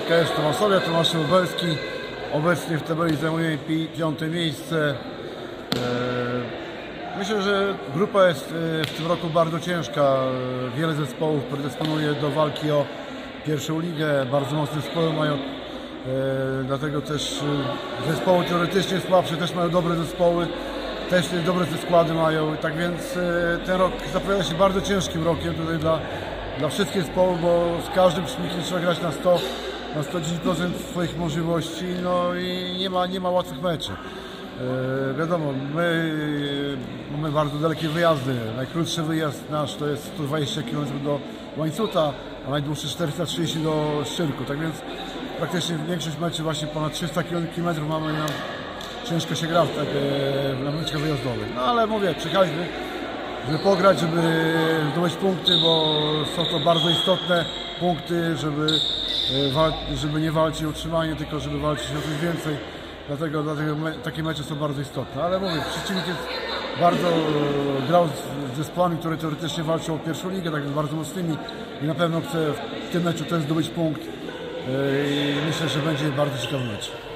KS Tomaszowie, Tomasz Lubelski. Obecnie w tabeli zajmuje 5. miejsce. Myślę, że grupa jest w tym roku bardzo ciężka. Wiele zespołów predysponuje do walki o pierwszą ligę. Bardzo mocne zespoły mają, dlatego też zespoły teoretycznie słabsze też mają dobre zespoły. Też dobre te składy mają. Tak więc ten rok zapowiada się bardzo ciężkim rokiem tutaj dla wszystkich zespołów, bo z każdym przeciwnikiem trzeba grać na 110% swoich możliwości, no i nie ma łatwych meczy. Wiadomo, my mamy bardzo dalekie wyjazdy. Najkrótszy wyjazd nasz to jest 120 km do Łańcuta, a najdłuższy 430 do Szczyrku. Tak więc praktycznie większość meczy właśnie ponad 300 km mamy, nam ciężko się gra na meczach wyjazdowych. No ale mówię, przyjechaliśmy, żeby pograć, żeby zdobyć punkty, bo są to bardzo istotne punkty, żeby nie walczyć o utrzymanie, tylko żeby walczyć o coś więcej. Dlatego takie mecze są bardzo istotne. Ale mówię, przeciwnik jest grał z zespołami, które teoretycznie walczą o pierwszą ligę, tak więc bardzo mocnymi i na pewno chce w tym meczu też zdobyć punkt. I myślę, że będzie bardzo ciekawy mecz.